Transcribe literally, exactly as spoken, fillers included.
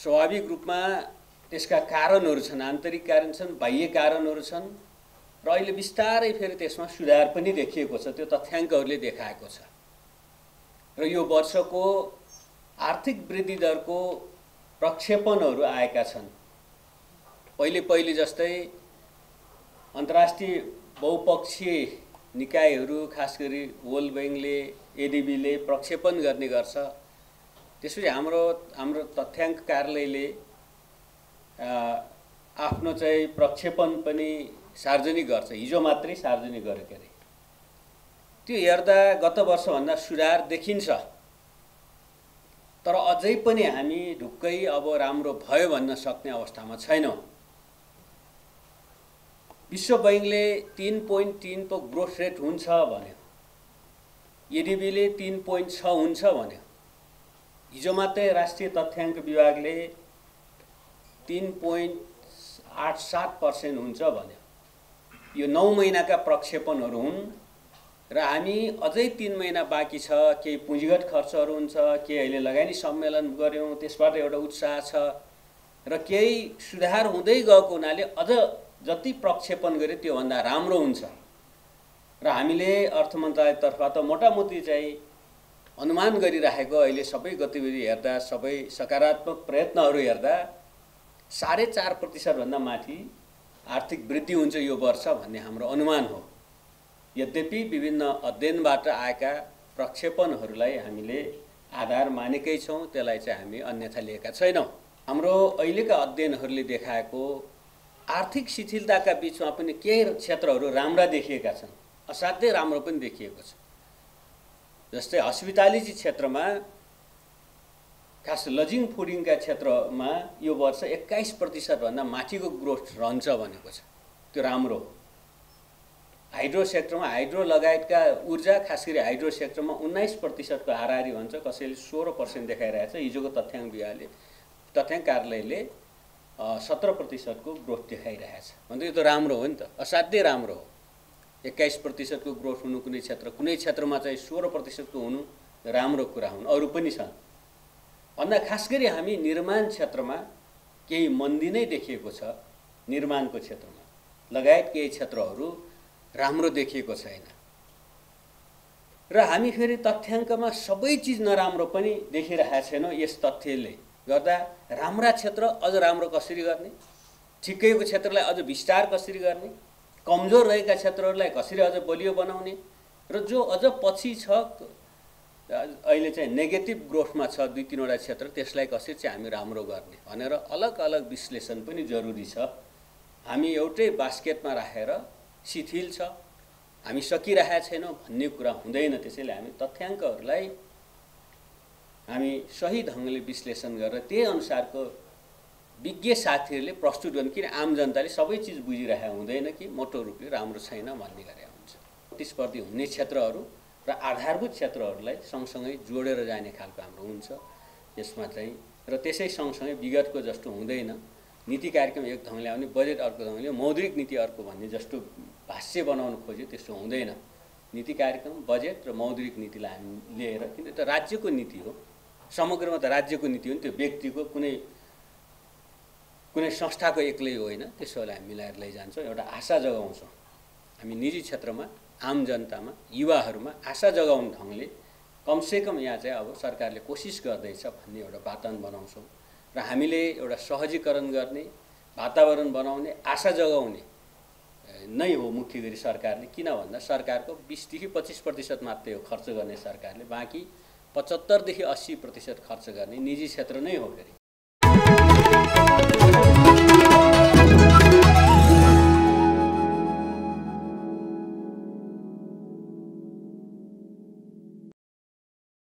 स्वाभाविक रूपमा त्यसका कारणहरू छन्, आन्तरिक कारण छन्, बाह्य कारणहरू छन् र अहिले बिस्तारै फेरि त्यसमा सुधार पनि देखिएको छ। त्यो तथ्याङ्कहरूले देखाएको छ र यो वर्षको आर्थिक वृद्धि दरको प्रक्षेपणहरू आएका छन्। पहिले पहिले जस्तै अन्तर्राष्ट्रिय बहुपक्षीय निकायहरू, खास गरी वर्ल्ड बैंकले, एडीबीले प्रक्षेपण गर्ने गर्छ। त्यसपछि हाम्रो हाम्रो तथ्याङ्क कार्यालयले आफ्नो चाहिँ प्रक्षेपण पनि सार्वजनिक गर्छ। हिजो मात्रै सार्वजनिक गरेको अरे। त्यो हेर्दा गत वर्षभन्दा सुधार देखिन्छ, तर अझै पनि हामी ढुक्कै अब राम्रो भयो भन्न सक्ने अवस्थामा छैनौँ। विश्व बैंकले तीन पोइन्ट तीन को ग्रोथ रेट हुन्छ भन्यो, एडीबीले तीन पोइन्ट छ हुन्छ भन्यो। हिजो मात्रै राष्ट्रिय तथ्याङ्क विभागले तीन पोइन्ट आठ सात पर्सेंट हुन्छ भन्यो। यो नौ महिनाका प्रक्षेपणहरू हुन् र हामी अझै तीन महिना बाँकी छ। केही पुँजीगत खर्चहरू हुन्छ, केही अहिले लगानी सम्मेलन गऱ्यौँ, त्यसबाट एउटा उत्साह छ र केही सुधार हुँदै गएको हुनाले अझ जति प्रक्षेपण गरे त्योभन्दा राम्रो हुन्छ र हामीले अर्थ मन्त्रालयतर्फ त मोटामोटी चाहिँ अनुमान गरिराखेको अहिले सबै गतिविधि हेर्दा, सबै सकारात्मक प्रयत्नहरू हेर्दा साढे चार प्रतिशतभन्दा माथि आर्थिक वृद्धि हुन्छ यो वर्ष भन्ने हाम्रो अनुमान हो। यद्यपि विभिन्न अध्ययनबाट आएका प्रक्षेपणहरूलाई हामीले आधार मानेकै छौँ, त्यसलाई चाहिँ हामी अन्यथा लिएका छैनौँ। हाम्रो अहिलेका अध्ययनहरूले देखाएको आर्थिक शिथिलताका बीचमा पनि केही क्षेत्रहरू राम्रा देखिएका छन्, असाध्यै राम्रो पनि देखिएको छ। जस्तै हस्पिटालिटी क्षेत्रमा, खास लजिङ फुडिङका क्षेत्रमा यो वर्ष एक्काइस प्रतिशतभन्दा माथिको ग्रोथ रहन्छ भनेको छ। त्यो राम्रो हो। हाइड्रो सेक्टरमा, हाइड्रो लगायतका ऊर्जा, खास गरी हाइड्रो सेक्टरमा उन्नाइस प्रतिशतको हाराहारी भन्छ, कसैले सोह्र पर्सेंट देखाइरहेछ। हिजोको तथ्याङ्क विभागले, तथ्याङ्क कार्यालयले सत्र प्रतिशतको ग्रोथ देखाइरहेछ भन्दा यो त राम्रो हो नि त, असाध्यै राम्रो हो। एक्काइस प्रतिशतको ग्रोथ हुनु कुनै क्षेत्र, कुनै क्षेत्रमा चाहिँ सोह्र प्रतिशतको हुनु राम्रो कुरा हुन्। अरू पनि छन् भन्दा खास गरी हामी निर्माण क्षेत्रमा केही मन्दी नै देखिएको छ। निर्माणको क्षेत्रमा लगायत केही क्षेत्रहरू राम्रो देखिएको छैन र हामी फेरि तथ्याङ्कमा सबै चिज नराम्रो पनि देखिरहेका छैनौँ। यस तथ्यले गर्दा राम्रा क्षेत्र अझ राम्रो कसरी गर्ने, ठिकैको क्षेत्रलाई अझ विस्तार कसरी गर्ने, कमजोर रहेका क्षेत्रहरूलाई कसरी अझ बलियो बनाउने र जो अझ पछि छ, अहिले चाहिँ नेगेटिभ ग्रोथमा छ दुई तीनवटा क्षेत्र, त्यसलाई कसरी चाहिँ हामी राम्रो गर्ने भनेर अलग अलग विश्लेषण पनि जरुरी छ। हामी एउटै बास्केटमा राखेर शिथिल छ, हामी सकिरहेका छैनौँ भन्ने कुरा हुँदैन। त्यसैले हामी तथ्याङ्कहरूलाई हामी सही ढङ्गले विश्लेषण गरेर त्यही अनुसारको विज्ञ साथीहरूले प्रस्तुत गर्ने। किन आम जनताले सबै चिज बुझिरहेको हुँदैन कि मोटो रूपले राम्रो छैन भन्ने गरे हुन्छ। प्रतिस्पर्धी हुने क्षेत्रहरू र आधारभूत क्षेत्रहरूलाई सँगसँगै जोडेर जाने खालको हाम्रो हुन्छ यसमा चाहिँ। र त्यसै सँगसँगै विगतको जस्तो हुँदैन, नीति कार्यक्रम एक ढङ्गले आउने, बजेट अर्को ढङ्गले, मौद्रिक नीति अर्को भन्ने जस्तो भाष्य बनाउनु खोज्यो त्यस्तो हुँदैन। नीति कार्यक्रम, बजेट र मौद्रिक नीतिलाई हामी लिएर, किन त राज्यको नीति हो, समग्रमा त राज्यको नीति हो नि, त्यो व्यक्तिको कुनै कुनै संस्थाको एक्लै होइन। त्यसोलाई हामी मिलाएर लैजान्छौँ, एउटा आशा जगाउँछौँ। हामी निजी क्षेत्रमा, आम जनतामा, युवाहरूमा आशा जगाउने ढङ्गले कमसेकम यहाँ चाहिँ अब सरकारले कोसिस गर्दैछ भन्ने एउटा वातावरण बनाउँछौँ र हामीले एउटा सहजीकरण गर्ने वातावरण बनाउने, आशा जगाउने नै हो मुख्य गरी सरकारले। किन भन्दा सरकारको बीसदेखि पच्चीस प्रतिशत मात्रै हो खर्च गर्ने सरकारले, बाँकी पचहत्तरदेखि अस्सी प्रतिशत खर्च गर्ने निजी क्षेत्र नै हो। फेरि